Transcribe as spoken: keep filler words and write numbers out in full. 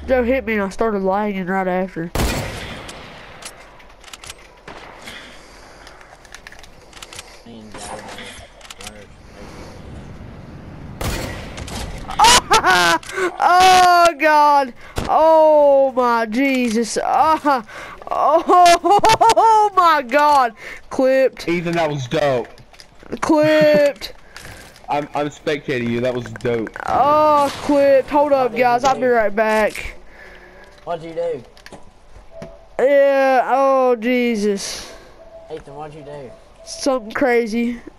Joe hit me and I started lagging right after. Oh God! Oh my Jesus! Oh, oh my God! Clipped. Ethan, that was dope. Clipped. I'm I'm spectating you. That was dope. Oh, clipped. Hold up, guys. I'll be right back. What'd you do? Yeah. Oh Jesus. Ethan, what'd you do? Something crazy.